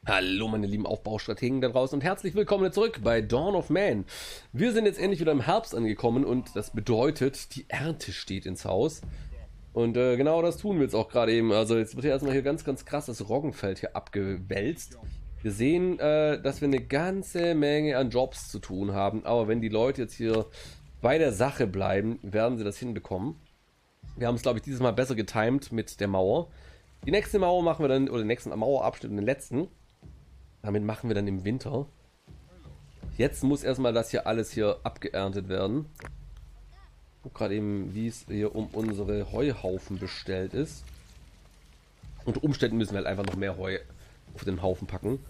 Hallo meine lieben Aufbaustrategen da draußen und herzlich willkommen zurück bei Dawn of Man. Wir sind jetzt endlich wieder im Herbst angekommen und das bedeutet, die Ernte steht ins Haus. Und genau das tun wir jetzt auch gerade eben. Also jetzt wird hier erstmal hier ganz krass das Roggenfeld hier abgewälzt. Wir sehen, dass wir eine ganze Menge an Jobs zu tun haben. Aber wenn die Leute jetzt hier bei der Sache bleiben, werden sie das hinbekommen. Wir haben es, glaube ich, dieses Mal besser getimed mit der Mauer. Die nächste Mauer machen wir dann, oder den nächsten Mauerabschnitt und den letzten. Damit machen wir dann im Winter. Jetzt muss erstmal das hier alles hier abgeerntet werden. Ich guck gerade eben, wie es hier um unsere Heuhaufen bestellt ist. Unter Umständen müssen wir halt einfach noch mehr Heu auf den Haufen packen.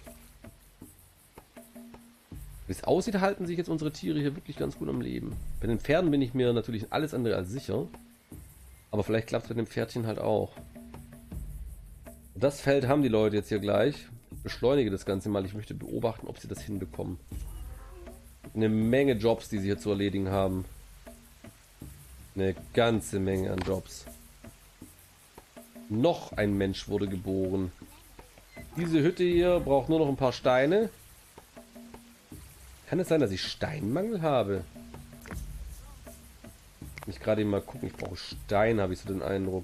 Wie es aussieht, halten sich jetzt unsere Tiere hier wirklich ganz gut am Leben. Bei den Pferden bin ich mir natürlich alles andere als sicher. Aber vielleicht klappt es mit dem Pferdchen halt auch. Das Feld haben die Leute jetzt hier gleich. Ich beschleunige das Ganze mal. Ich möchte beobachten, ob sie das hinbekommen. Eine Menge Jobs, die sie hier zu erledigen haben. Eine ganze Menge an Jobs. Noch ein Mensch wurde geboren. Diese Hütte hier braucht nur noch ein paar Steine. Kann es sein, dass ich Steinmangel habe? Ich gerade mal gucken. Ich brauche Stein, habe ich so den Eindruck.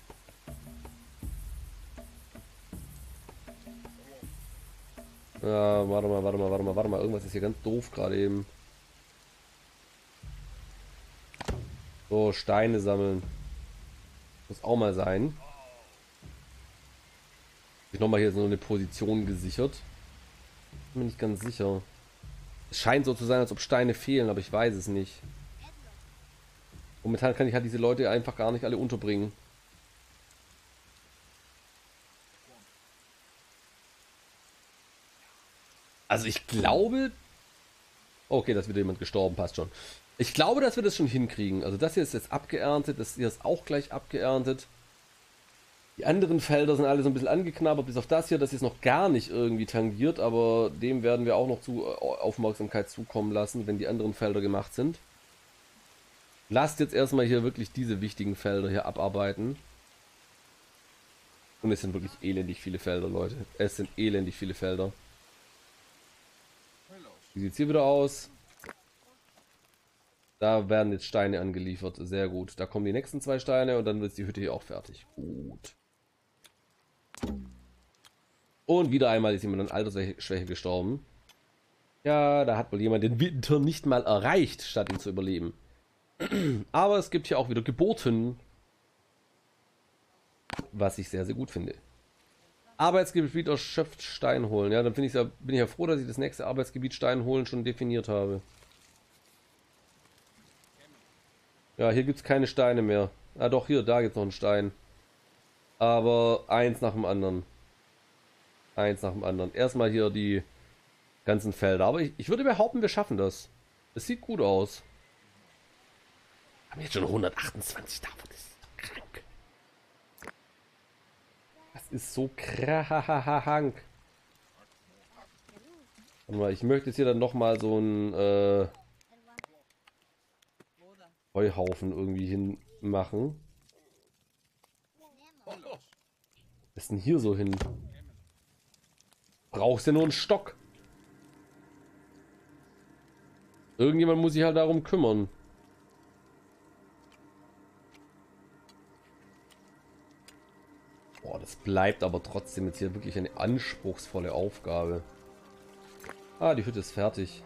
Ja, warte mal. Irgendwas ist hier ganz doof gerade eben. So, Steine sammeln. Muss auch mal sein. Ich nochmal hier so eine Position gesichert. Bin mir nicht ganz sicher. Es scheint so zu sein, als ob Steine fehlen, aber ich weiß es nicht. Momentan kann ich halt diese Leute einfach gar nicht alle unterbringen. Also ich glaube... Okay, da ist wieder jemand gestorben, passt schon. Ich glaube, dass wir das schon hinkriegen. Also das hier ist jetzt abgeerntet, das hier ist auch gleich abgeerntet. Die anderen Felder sind alle so ein bisschen angeknabbert, bis auf das hier ist noch gar nicht irgendwie tangiert, aber dem werden wir auch noch Aufmerksamkeit zukommen lassen, wenn die anderen Felder gemacht sind. Lasst jetzt erstmal hier wirklich diese wichtigen Felder hier abarbeiten. Und es sind wirklich elendig viele Felder, Leute. Es sind elendig viele Felder. Wie sieht es hier wieder aus? Da werden jetzt Steine angeliefert. Sehr gut. Da kommen die nächsten 2 Steine und dann wird die Hütte hier auch fertig. Gut. Und wieder einmal ist jemand an Altersschwäche gestorben. Ja, da hat wohl jemand den Winter nicht mal erreicht, statt ihn zu überleben. Aber es gibt hier auch wieder Geburten. Was ich sehr, sehr gut finde. Arbeitsgebiet erschöpft Stein holen. Ja, dann bin ich ja froh, dass ich das nächste Arbeitsgebiet Stein holen schon definiert habe. Ja, hier gibt es keine Steine mehr. Ah doch, hier, da gibt es noch einen Stein. Aber eins nach dem anderen. Eins nach dem anderen. Erstmal hier die ganzen Felder. Aber ich würde behaupten, wir schaffen das. Es sieht gut aus. Wir haben jetzt schon 128 davon. Das ist doch krank. Das ist so krank. Ich möchte jetzt hier dann nochmal so einen Heuhaufen irgendwie hinmachen. Was ist denn hier so hin? Brauchst ja nur einen Stock. Irgendjemand muss sich halt darum kümmern. Boah, das bleibt aber trotzdem jetzt hier wirklich eine anspruchsvolle Aufgabe. Ah, die Hütte ist fertig.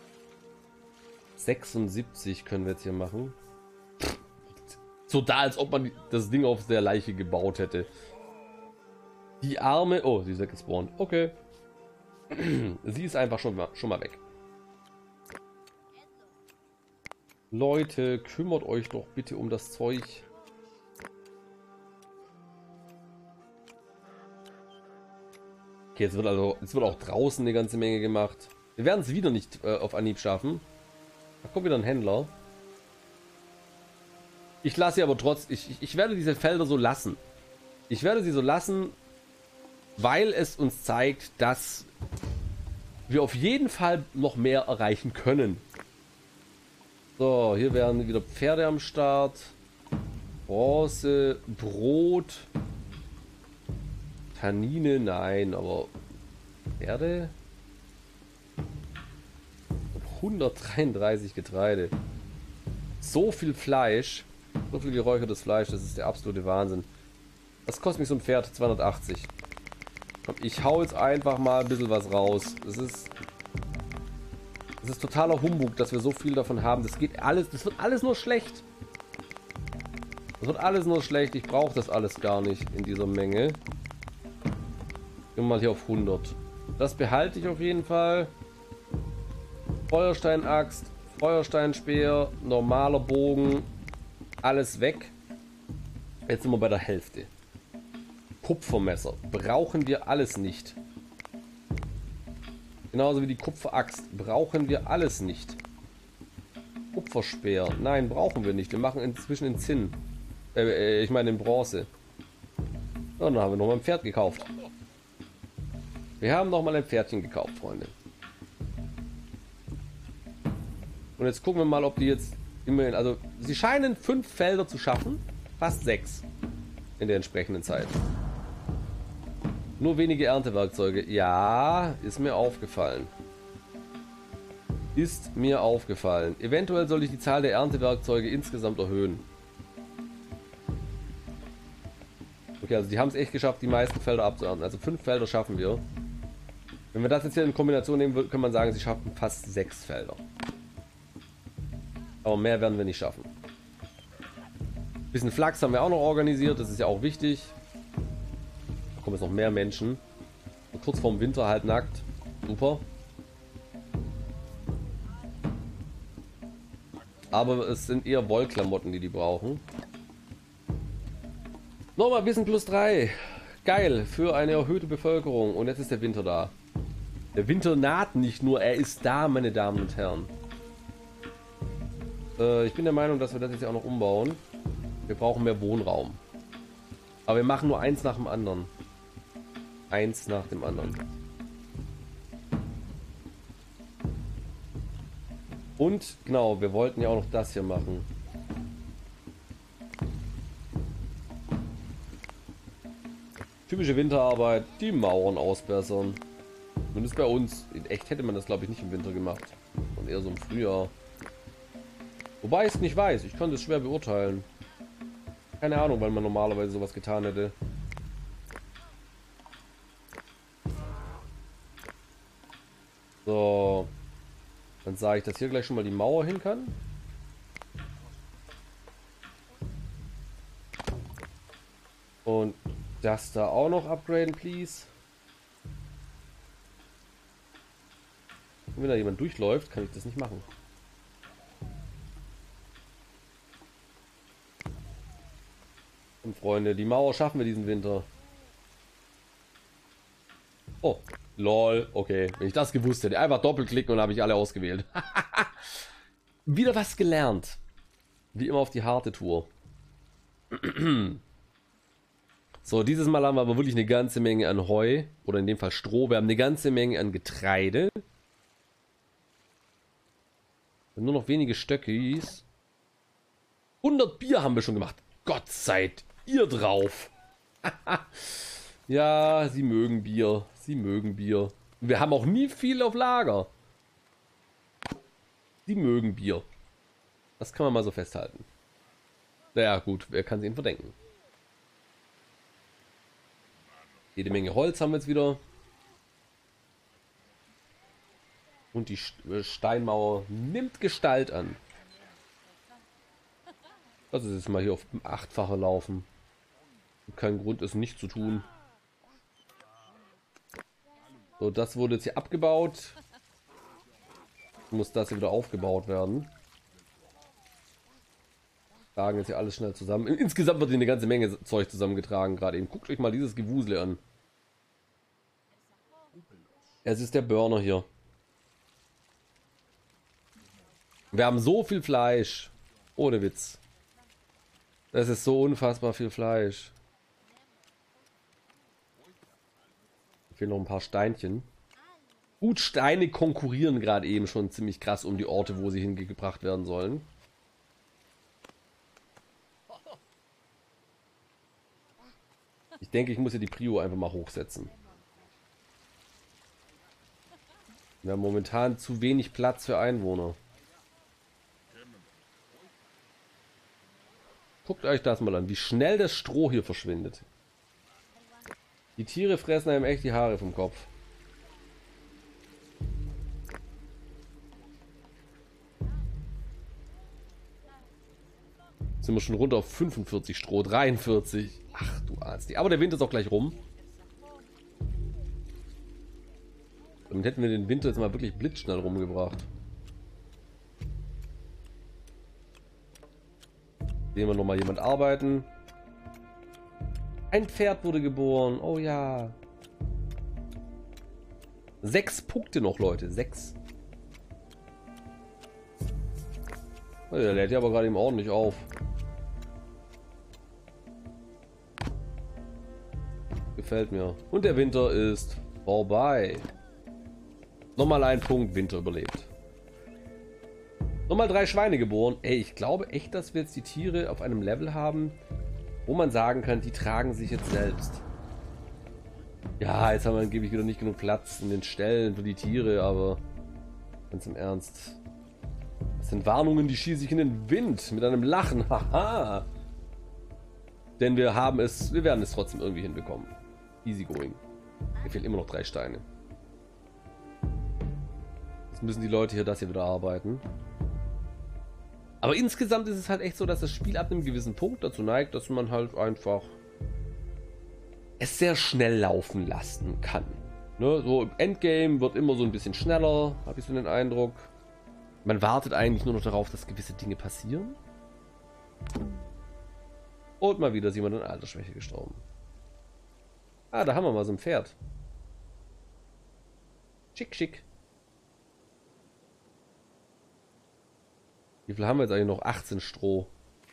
76 können wir jetzt hier machen. So da, als ob man das Ding auf der Leiche gebaut hätte. Die Arme... Oh, sie ist weggespawnt. Okay. Sie ist einfach schon mal weg. Leute, kümmert euch doch bitte um das Zeug. Okay, jetzt wird auch draußen eine ganze Menge gemacht. Wir werden es wieder nicht auf Anhieb schaffen. Da kommt wieder ein Händler. Ich lasse sie aber ich werde diese Felder so lassen. Ich werde sie so lassen, weil es uns zeigt, dass wir auf jeden Fall noch mehr erreichen können. So, hier werden wieder Pferde am Start. Bronze, Brot. Tannine, nein, aber Erde. 133 Getreide. So viel Fleisch. So viel geräuchertes Fleisch. Das ist der absolute Wahnsinn. Was kostet mich so ein Pferd? 280. Komm, ich hau jetzt einfach mal ein bisschen was raus. Das ist totaler Humbug, dass wir so viel davon haben. Das geht alles. Das wird alles nur schlecht. Das wird alles nur schlecht. Ich brauche das alles gar nicht in dieser Menge. Gehen wir mal hier auf 100. Das behalte ich auf jeden Fall. Feuersteinaxt, Feuersteinspeer, normaler Bogen, alles weg. Jetzt sind wir bei der Hälfte. Kupfermesser brauchen wir alles nicht. Genauso wie die Kupferaxt brauchen wir alles nicht. Kupferspeer, nein, brauchen wir nicht. Wir machen inzwischen in Zinn. Ich meine in Bronze. So, dann haben wir nochmal ein Pferd gekauft. Wir haben nochmal ein Pferdchen gekauft, Freunde. Und jetzt gucken wir mal, ob die jetzt immerhin, also sie scheinen 5 Felder zu schaffen, fast 6 in der entsprechenden Zeit. Nur wenige Erntewerkzeuge. Ja, ist mir aufgefallen. Ist mir aufgefallen. Eventuell soll ich die Zahl der Erntewerkzeuge insgesamt erhöhen. Okay, also die haben es echt geschafft, die meisten Felder abzuernten. Also 5 Felder schaffen wir. Wenn wir das jetzt hier in Kombination nehmen, kann man sagen, sie schaffen fast 6 Felder. Aber mehr werden wir nicht schaffen. Ein bisschen Flachs haben wir auch noch organisiert, das ist ja auch wichtig. Da kommen jetzt noch mehr Menschen. Und kurz vorm Winter halt nackt. Super. Aber es sind eher Wollklamotten, die brauchen. Nochmal Wissen plus 3. Geil, für eine erhöhte Bevölkerung. Und jetzt ist der Winter da. Der Winter naht nicht nur, er ist da, meine Damen und Herren. Ich bin der Meinung, dass wir das jetzt auch noch umbauen. Wir brauchen mehr Wohnraum. Aber wir machen nur eins nach dem anderen. Eins nach dem anderen. Und genau, wir wollten ja auch noch das hier machen. Typische Winterarbeit, die Mauern ausbessern. Zumindest bei uns. In echt hätte man das, glaube ich, nicht im Winter gemacht. Und eher so im Frühjahr. Wobei ich es nicht weiß. Ich kann das schwer beurteilen. Keine Ahnung, weil man normalerweise sowas getan hätte. So. Dann sage ich, dass hier gleich schon mal die Mauer hin kann. Und das da auch noch upgraden, please. Und wenn da jemand durchläuft, kann ich das nicht machen. Und Freunde, die Mauer schaffen wir diesen Winter. Oh, lol, okay. Wenn ich das gewusst hätte, einfach doppelklicken und habe ich alle ausgewählt. Wieder was gelernt. Wie immer auf die harte Tour. So, dieses Mal haben wir aber wirklich eine ganze Menge an Heu. Oder in dem Fall Stroh. Wir haben eine ganze Menge an Getreide. Nur noch wenige Stöckis. 100 Bier haben wir schon gemacht. Gott seid ihr drauf. Ja, sie mögen Bier. Sie mögen Bier. Wir haben auch nie viel auf Lager. Sie mögen Bier. Das kann man mal so festhalten. Naja, gut, wer kann es ihnen verdenken? Jede Menge Holz haben wir jetzt wieder. Und die Steinmauer nimmt Gestalt an. Lass uns jetzt mal hier auf 8-fache laufen. Kein Grund, es nicht zu tun. So, das wurde jetzt hier abgebaut. Muss das hier wieder aufgebaut werden. Tragen jetzt hier alles schnell zusammen. Insgesamt wird hier eine ganze Menge Zeug zusammengetragen gerade eben. Guckt euch mal dieses Gewusel an. Es ist der Burner hier. Wir haben so viel Fleisch. Ohne Witz. Das ist so unfassbar viel Fleisch. Hier fehlen noch ein paar Steinchen. Gut, Steine konkurrieren gerade eben schon ziemlich krass um die Orte, wo sie hingebracht werden sollen. Ich denke, ich muss hier die Prio einfach mal hochsetzen. Wir haben momentan zu wenig Platz für Einwohner. Guckt euch das mal an, wie schnell das Stroh hier verschwindet. Die Tiere fressen einem echt die Haare vom Kopf. Sind wir schon runter auf 45 Stroh, 43. Ach du Arzt. Aber der Winter ist auch gleich rum. Damit hätten wir den Winter jetzt mal wirklich blitzschnell rumgebracht. Sehen wir noch mal jemand arbeiten. Ein Pferd wurde geboren. Oh ja. 6 Punkte noch, Leute. 6. Oh, der lädt ja aber gerade eben ordentlich auf. Gefällt mir. Und der Winter ist vorbei. Nochmal ein Punkt, Winter überlebt. Nochmal 3 Schweine geboren. Ey, ich glaube echt, dass wir jetzt die Tiere auf einem Level haben, wo man sagen kann, die tragen sich jetzt selbst. Ja, jetzt haben wir angeblich wieder nicht genug Platz in den Ställen für die Tiere, aber ganz im Ernst. Das sind Warnungen, die schieße ich in den Wind mit einem Lachen. Haha. Denn wir werden es trotzdem irgendwie hinbekommen. Easy going. Mir fehlen immer noch 3 Steine. Jetzt müssen die Leute hier das hier wieder arbeiten. Aber insgesamt ist es halt echt so, dass das Spiel ab einem gewissen Punkt dazu neigt, dass man halt einfach es sehr schnell laufen lassen kann. Ne? So im Endgame wird immer so ein bisschen schneller, habe ich so den Eindruck. Man wartet eigentlich nur noch darauf, dass gewisse Dinge passieren. Und mal wieder ist jemand an Altersschwäche gestorben. Ah, da haben wir mal so ein Pferd. Schick, schick. Wie viel haben wir jetzt eigentlich noch? 18 Stroh.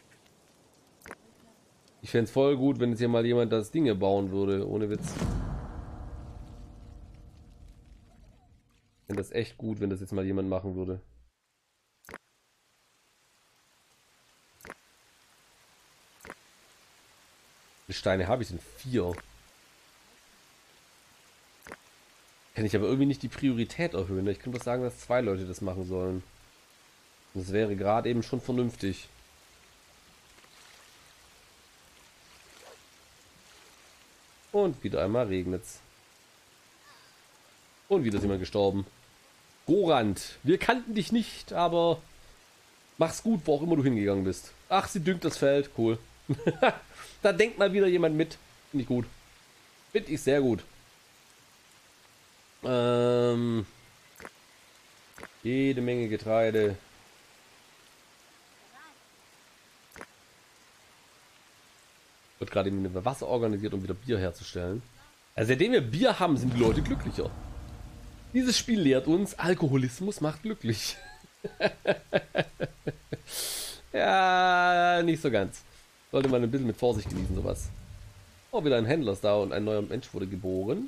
Ich fände es voll gut, wenn jetzt hier mal jemand das Ding bauen würde. Ohne Witz. Ich fände das echt gut, wenn das jetzt mal jemand machen würde. Wie viele Steine habe ich denn? 4. Kann ich aber irgendwie nicht die Priorität erhöhen. Ich könnte doch sagen, dass 2 Leute das machen sollen. Das wäre gerade eben schon vernünftig. Und wieder einmal regnet's. Und wieder ist jemand gestorben. Gorant, wir kannten dich nicht, aber mach's gut, wo auch immer du hingegangen bist. Ach, sie düngt das Feld. Cool. Da denkt mal wieder jemand mit. Finde ich gut. Finde ich sehr gut. Jede Menge Getreide. Wird gerade eben Wasser organisiert, um wieder Bier herzustellen. Also seitdem wir Bier haben, sind die Leute glücklicher. Dieses Spiel lehrt uns, Alkoholismus macht glücklich. Ja, nicht so ganz. Sollte man ein bisschen mit Vorsicht genießen, sowas. Oh, wieder ein Händler ist da und ein neuer Mensch wurde geboren.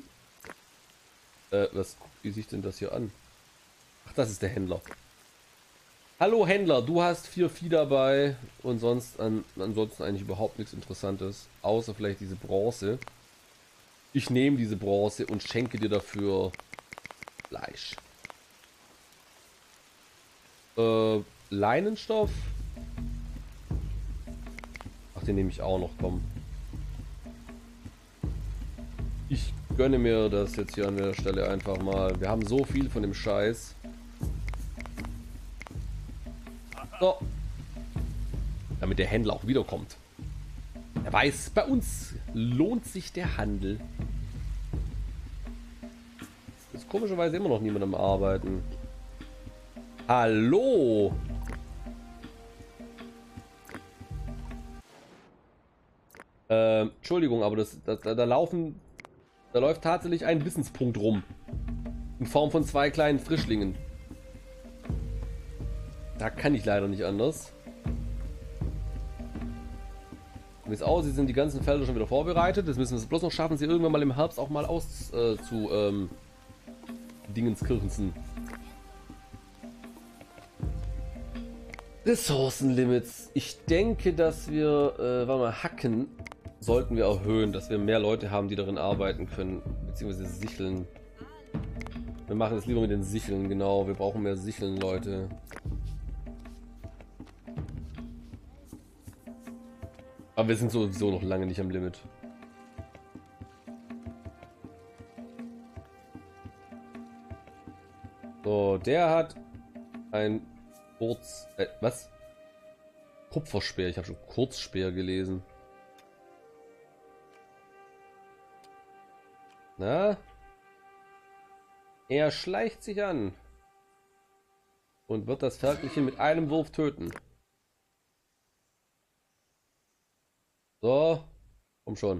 Wie sieht denn das hier an? Ach, das ist der Händler. Hallo Händler, du hast 4 Vieh dabei und ansonsten eigentlich überhaupt nichts Interessantes. Außer vielleicht diese Bronze. Ich nehme diese Bronze und schenke dir dafür Fleisch. Leinenstoff. Ach, den nehme ich auch noch, komm. Ich gönne mir das jetzt hier an der Stelle einfach mal. Wir haben so viel von dem Scheiß. So. Damit der Händler auch wiederkommt. Er weiß, bei uns lohnt sich der Handel. Ist komischerweise immer noch niemand am Arbeiten. Hallo! Entschuldigung, aber da läuft tatsächlich ein Wissenspunkt rum. In Form von 2 kleinen Frischlingen. Da kann ich leider nicht anders. Wie es aussieht, sind die ganzen Felder schon wieder vorbereitet. Jetzt müssen wir es bloß noch schaffen, sie irgendwann mal im Herbst auch mal Dingenskirchensen. Ressourcenlimits. Ich denke, dass wir, warte mal, Hacken sollten wir erhöhen, dass wir mehr Leute haben, die darin arbeiten können, beziehungsweise sicheln. Wir machen es lieber mit den Sicheln, genau. Wir brauchen mehr Sicheln, Leute. Aber wir sind sowieso noch lange nicht am Limit. So, der hat ein was? Kupferspeer. Ich habe schon Kurzspeer gelesen. Na? Er schleicht sich an und wird das Ferkelchen mit einem Wurf töten. So, komm schon.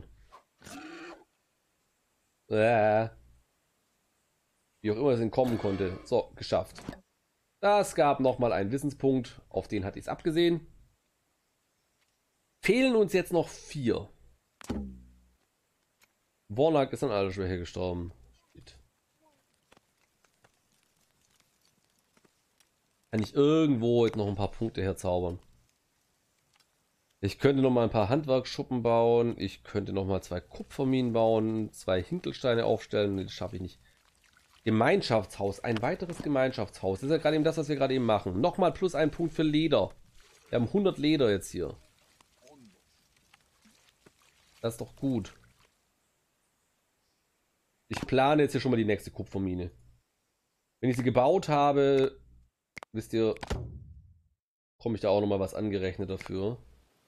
Wie auch immer es entkommen konnte. So, geschafft. Das gab nochmal einen Wissenspunkt, auf den hatte ich es abgesehen. Fehlen uns jetzt noch 4. Warnock ist an Altersschwäche gestorben. Kann ich irgendwo jetzt noch ein paar Punkte herzaubern. Ich könnte noch mal ein paar Handwerksschuppen bauen. Ich könnte noch mal 2 Kupferminen bauen, 2 Hinkelsteine aufstellen. Das schaffe ich nicht. Gemeinschaftshaus, ein weiteres Gemeinschaftshaus. Das ist ja gerade eben das, was wir gerade eben machen. Nochmal plus ein Punkt für Leder. Wir haben 100 Leder jetzt hier. Das ist doch gut. Ich plane jetzt hier schon mal die nächste Kupfermine. Wenn ich sie gebaut habe, wisst ihr, komme ich da auch noch mal was angerechnet dafür.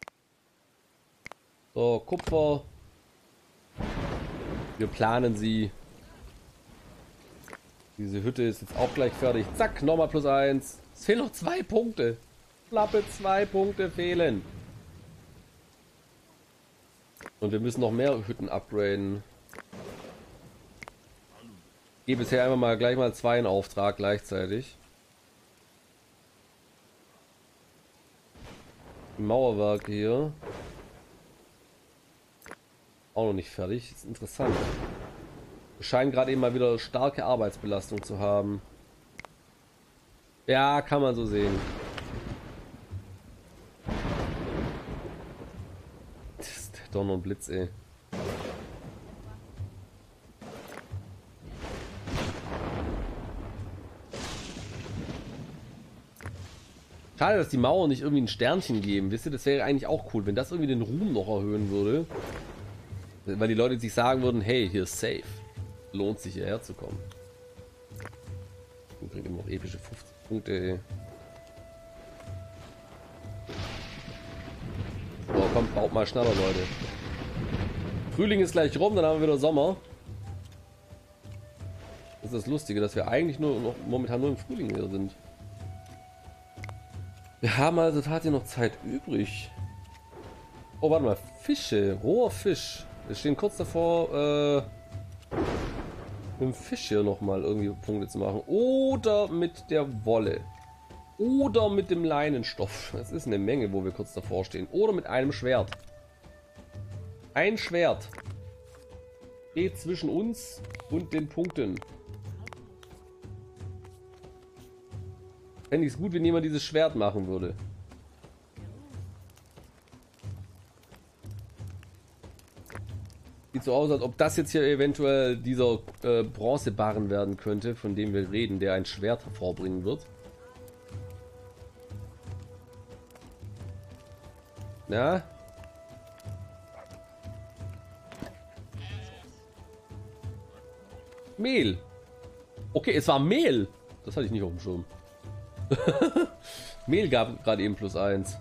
So, Kupfer. Wir planen sie. Diese Hütte ist jetzt auch gleich fertig. Zack, nochmal plus 1. Es fehlen noch 2 Punkte. Knappe 2 Punkte fehlen. Und wir müssen noch mehr Hütten upgraden. Ich gebe bisher einfach mal gleich mal 2 in Auftrag gleichzeitig. Die Mauerwerke hier. Auch noch nicht fertig. Das ist interessant. Wir scheinen gerade eben mal wieder starke Arbeitsbelastung zu haben. Ja, kann man so sehen. Das ist der Donner und Blitz, ey. Schade, dass die Mauern nicht irgendwie ein Sternchen geben. Wisst ihr, das wäre eigentlich auch cool, wenn das irgendwie den Ruhm noch erhöhen würde. Weil die Leute sich sagen würden, hey, hier ist safe. Lohnt sich hierher zu kommen. Und bringt immer noch epische 50 Punkte, ey. So, kommt, baut mal schneller, Leute. Frühling ist gleich rum, dann haben wir wieder Sommer. Das ist das Lustige, dass wir eigentlich momentan nur im Frühling hier sind. Wir haben also tatsächlich noch Zeit übrig. Oh, warte mal. Fische. Roher Fisch. Wir stehen kurz davor, mit dem Fisch hier nochmal irgendwie Punkte zu machen. Oder mit der Wolle. Oder mit dem Leinenstoff. Das ist eine Menge, wo wir kurz davor stehen. Oder mit einem Schwert. Ein Schwert steht zwischen uns und den Punkten. Fände ich es gut, wenn jemand dieses Schwert machen würde. Sieht so aus, als ob das jetzt hier eventuell dieser Bronzebarren werden könnte, von dem wir reden, der ein Schwert hervorbringen wird. Na? Mehl. Okay, es war Mehl. Das hatte ich nicht auf dem Schirm. Mehl gab gerade eben plus 1.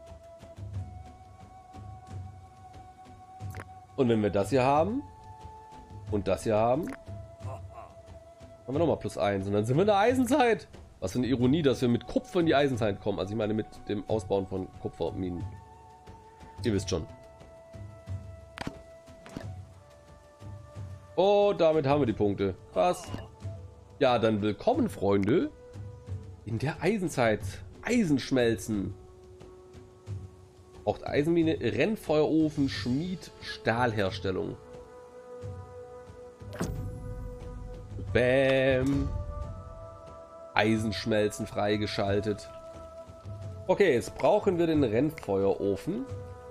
Und wenn wir das hier haben und das hier haben, haben wir nochmal plus 1. Und dann sind wir in der Eisenzeit. Was für eine Ironie, dass wir mit Kupfer in die Eisenzeit kommen. Also ich meine mit dem Ausbauen von Kupferminen. Ihr wisst schon. Oh, damit haben wir die Punkte. Krass. Ja, dann willkommen, Freunde. In der Eisenzeit. Eisenschmelzen. Braucht Eisenmine, Rennfeuerofen, Schmied, Stahlherstellung. Bäm. Eisenschmelzen freigeschaltet. Okay, jetzt brauchen wir den Rennfeuerofen.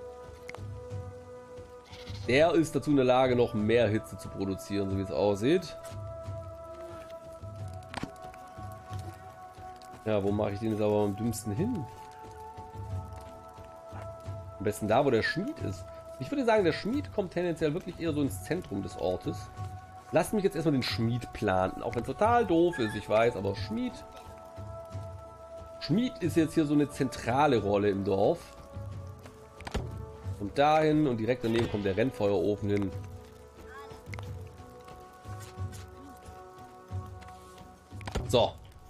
Der ist dazu in der Lage, noch mehr Hitze zu produzieren, so wie es aussieht. Ja, wo mache ich den jetzt aber am dümmsten hin? Am besten da, wo der Schmied ist. Ich würde sagen, der Schmied kommt tendenziell wirklich eher so ins Zentrum des Ortes. Lasst mich jetzt erstmal den Schmied planen. Auch wenn es total doof ist, ich weiß, aber Schmied ist jetzt hier so eine zentrale Rolle im Dorf. Und dahin und direkt daneben kommt der Rennfeuerofen hin. So.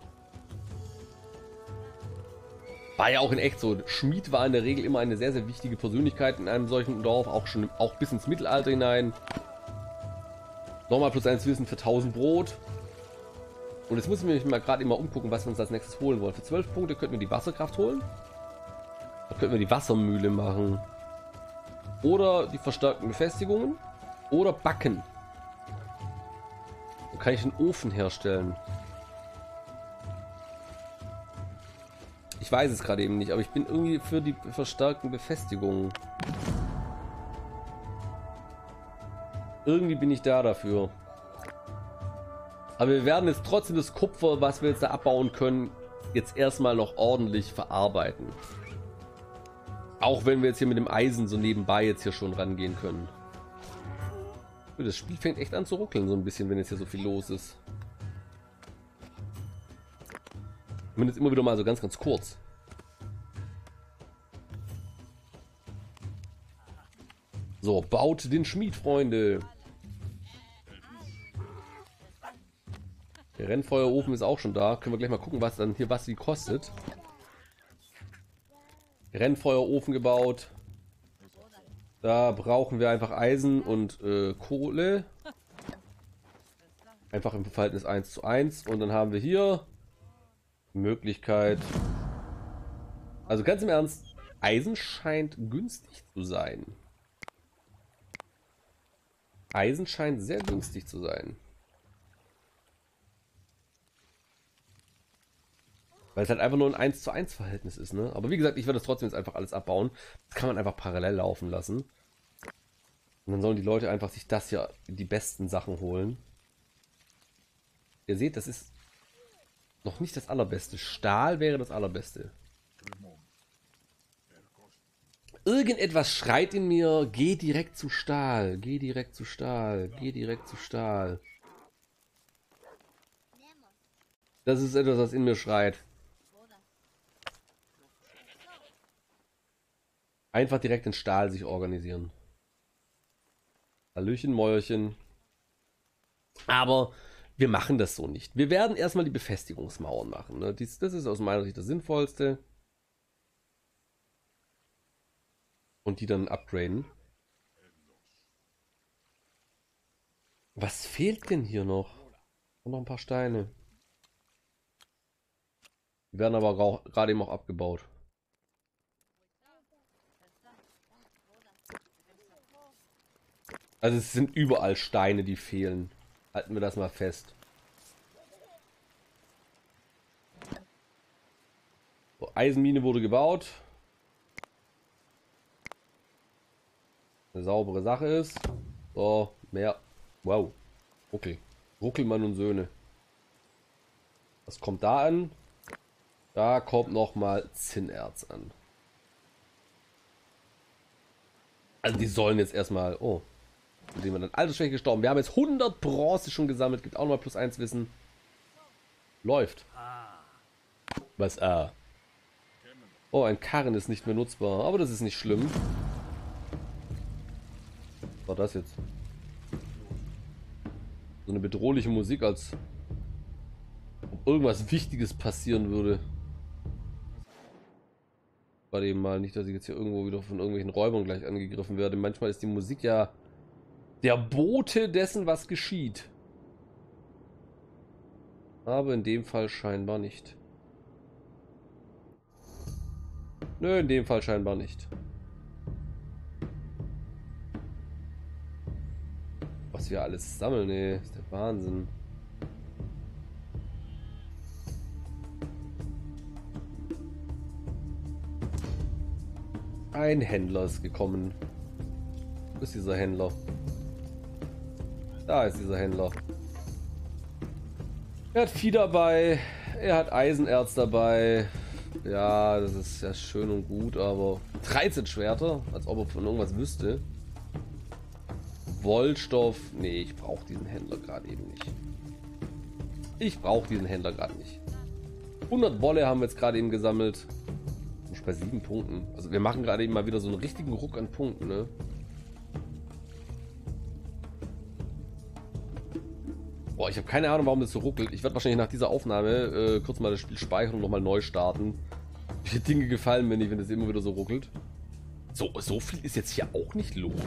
War ja auch in echt so. Schmied war in der Regel immer eine sehr, sehr wichtige Persönlichkeit in einem solchen Dorf, auch bis ins Mittelalter hinein. Nochmal +1 Wissen für 1000 Brot. Und jetzt muss ich mich mal gerade immer umgucken, was wir uns als nächstes holen wollen. Für 12 Punkte könnten wir die Wasserkraft holen. Da könnten wir die Wassermühle machen. Oder die verstärkten Befestigungen. Oder backen. Dann kann ich einen Ofen herstellen. Ich weiß es gerade eben nicht, aber ich bin irgendwie für die verstärkten Befestigungen. Irgendwie bin ich da dafür. Aber wir werden jetzt trotzdem das Kupfer, was wir jetzt da abbauen können, jetzt erstmal noch ordentlich verarbeiten. Auch wenn wir jetzt hier mit dem Eisen so nebenbei jetzt hier schon rangehen können. Das Spiel fängt echt an zu ruckeln so ein bisschen, wenn jetzt hier so viel los ist. Zumindest immer wieder mal so ganz, ganz kurz. So, baut den Schmied, Freunde. Der Rennfeuerofen ist auch schon da. Können wir gleich mal gucken, was dann hier was die kostet. Rennfeuerofen gebaut. Da brauchen wir einfach Eisen und Kohle. Einfach im Verhältnis 1:1. Und dann haben wir hier Möglichkeit. Also ganz im Ernst, Eisen scheint günstig zu sein. Eisen scheint sehr günstig zu sein. Weil es halt einfach nur ein 1:1 Verhältnis ist, ne? Aber wie gesagt, ich werde das trotzdem jetzt einfach alles abbauen. Das kann man einfach parallel laufen lassen. Und dann sollen die Leute einfach sich das hier, die besten Sachen holen. Ihr seht, das ist noch nicht das allerbeste. Stahl wäre das allerbeste. Irgendetwas schreit in mir, geh direkt zu Stahl, geh direkt zu Stahl, geh direkt zu Stahl. Das ist etwas, was in mir schreit. Einfach direkt in Stahl sich organisieren. Hallöchen, Mäuerchen. Aber wir machen das so nicht. Wir werden erstmal die Befestigungsmauern machen. Ne? Das ist aus meiner Sicht das Sinnvollste. Und die dann upgraden. Was fehlt denn hier noch? Und noch ein paar Steine. Die werden aber gerade eben auch abgebaut. Also es sind überall Steine, die fehlen. Halten wir das mal fest. So, Eisenmine wurde gebaut. Eine saubere Sache ist. So, mehr. Wow. Okay. Ruckelmann und Söhne. Was kommt da an? Da kommt nochmal Zinnerz an. Also die sollen jetzt erstmal... Oh. Sehen wir dann Altersschwäche gestorben. Wir haben jetzt 100 Bronze schon gesammelt. Gibt auch noch mal +1 Wissen. Läuft. Was? Oh, ein Karren ist nicht mehr nutzbar. Aber das ist nicht schlimm. Was war das jetzt? So eine bedrohliche Musik, als ob irgendwas Wichtiges passieren würde. Warte eben mal, nicht, dass ich jetzt hier irgendwo wieder von irgendwelchen Räubern gleich angegriffen werde. Manchmal ist die Musik ja der Bote dessen, was geschieht. Aber in dem Fall scheinbar nicht. Nö, in dem Fall scheinbar nicht. Was wir alles sammeln, ey, ist der Wahnsinn. Ein Händler ist gekommen. Wo ist dieser Händler? Da ist dieser Händler. Er hat Vieh dabei. Er hat Eisenerz dabei. Ja, das ist ja schön und gut, aber 13 Schwerter, als ob er von irgendwas wüsste. Wollstoff. Nee, ich brauche diesen Händler gerade eben nicht. Ich brauche diesen Händler gerade nicht. 100 Wolle haben wir jetzt gerade eben gesammelt. Ich bei 7 Punkten. Also wir machen gerade eben mal wieder so einen richtigen Ruck an Punkten, ne? Boah, ich habe keine Ahnung, warum das so ruckelt. Ich werde wahrscheinlich nach dieser Aufnahme kurz mal das Spiel speichern und nochmal neu starten. Wie Dinge gefallen mir nicht, wenn es immer wieder so ruckelt. So viel ist jetzt hier auch nicht los.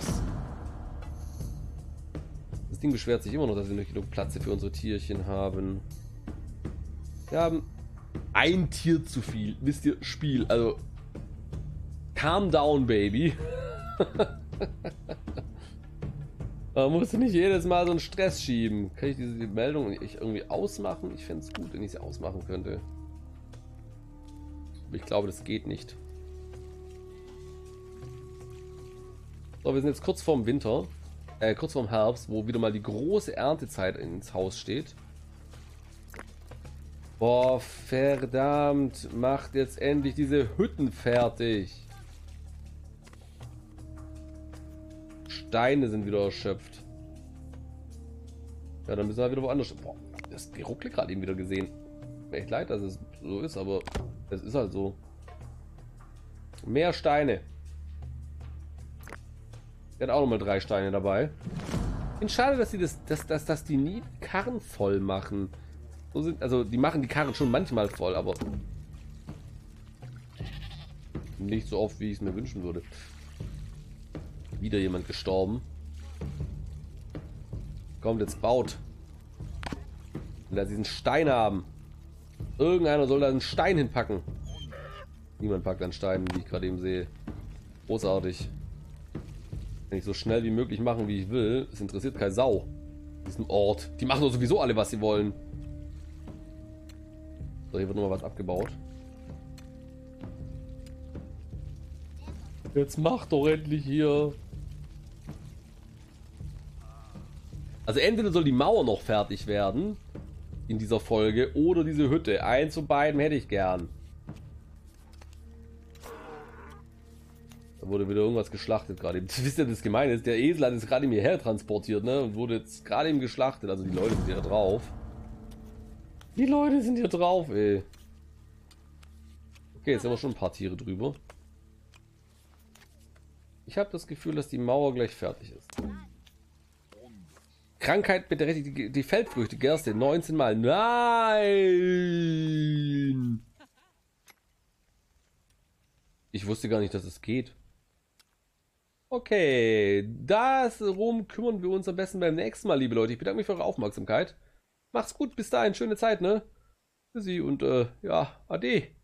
Das Ding beschwert sich immer noch, dass wir nicht genug Platz für unsere Tierchen haben. Wir haben ein Tier zu viel. Wisst ihr, Spiel. Also, calm down, baby. Man muss nicht jedes Mal so einen Stress schieben. Kann ich diese Meldung irgendwie ausmachen? Ich fände es gut, wenn ich sie ausmachen könnte. Aber ich glaube, das geht nicht. So, wir sind jetzt kurz vorm Winter. Kurz vorm Herbst, wo wieder mal die große Erntezeit ins Haus steht. Boah, verdammt. Macht jetzt endlich diese Hütten fertig. Steine sind wieder erschöpft. Ja, dann müssen wir wieder woanders. Boah, das die ruckelt gerade eben wieder gesehen. Mir echt leid, dass es so ist, aber es ist halt so. Mehr Steine. Der hat auch nochmal 3 Steine dabei. Ich finde schade, dass sie dass die nie Karren voll machen. So sind, also die machen die Karren schon manchmal voll, aber nicht so oft, wie ich es mir wünschen würde. Wieder jemand gestorben. Kommt, jetzt baut. Will er diesen Stein haben. Irgendeiner soll da einen Stein hinpacken. Niemand packt einen Stein, wie ich gerade eben sehe. Großartig. Kann ich so schnell wie möglich machen, wie ich will. Es interessiert keine Sau. Diesen Ort. Die machen doch sowieso alle, was sie wollen. So, hier wird nochmal was abgebaut. Jetzt mach doch endlich hier. Also entweder soll die Mauer noch fertig werden in dieser Folge oder diese Hütte. Eins von beiden hätte ich gern. Da wurde wieder irgendwas geschlachtet gerade. Wisst ihr, das Gemeine ist, der Esel hat es gerade eben hierher transportiert, ne? Und wurde jetzt gerade eben geschlachtet. Also die Leute sind hier drauf. Die Leute sind hier drauf, ey. Okay, jetzt haben wir schon ein paar Tiere drüber. Ich habe das Gefühl, dass die Mauer gleich fertig ist. Krankheit berechtigt die Feldfrüchte, Gerste, 19 Mal. Nein! Ich wusste gar nicht, dass es geht. Okay, darum kümmern wir uns am besten beim nächsten Mal, liebe Leute. Ich bedanke mich für eure Aufmerksamkeit. Macht's gut, bis dahin, schöne Zeit, ne? Tschüssi und ja, ade.